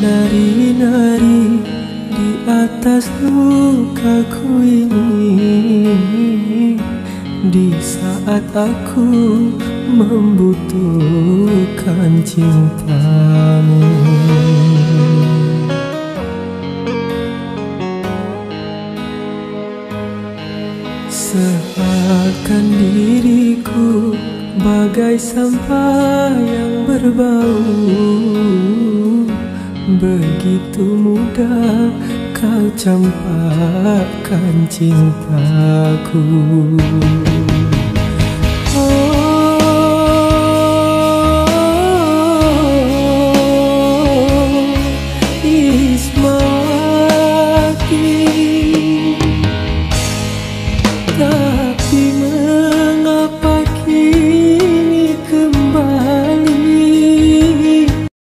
Nari-nari di atas lukaku ini, di saat aku membutuhkan cintamu. Seakan diriku bagai sampah yang berbau, begitu mudah kau campakkan cintaku.